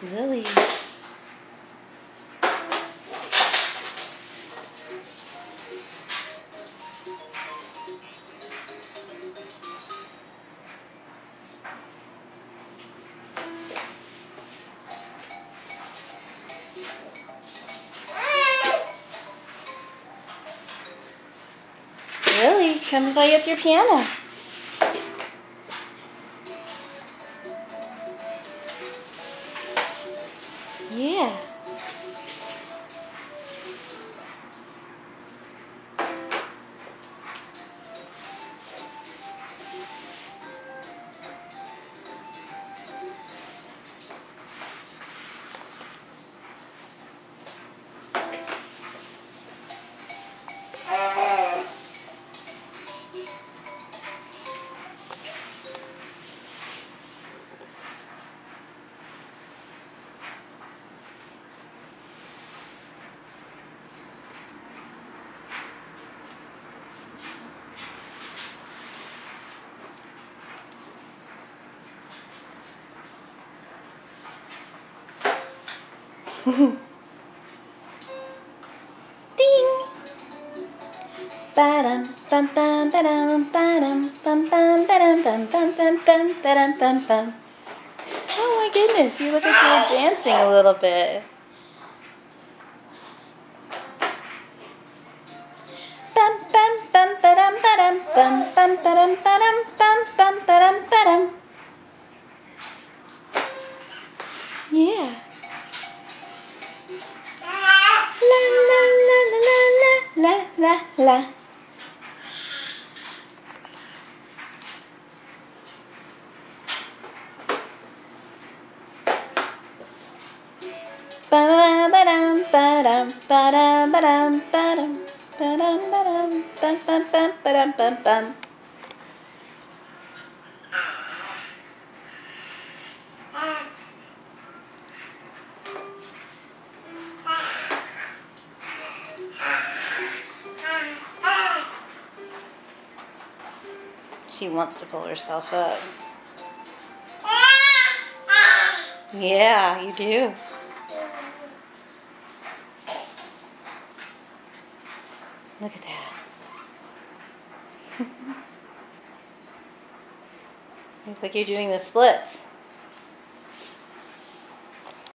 Lily. Lily, come play with your piano. Yeah. Ding! Ba-dum, bum, bum, ba-dum, ba-dum, bum, bum, ba-dum, bum, bum, bum, bum, ba-dum, bum, bum. Oh my goodness, you look like you're dancing a little bit. Bum, bum, bum, ba-dum, ba-dum, bum, bum, ba-dum, ba-dum, bum, bum, ba-dum, ba-dum. Yeah. La, la, la, la, la, la, la, la. Ba-dum, ba-dum, ba-dum, ba-dum, ba-dum, ba-dum, ba-dum, bum, bum, bum, ba-dum, bum, bum. She wants to pull herself up. Yeah, you do. Look at that. Looks like you're doing the splits.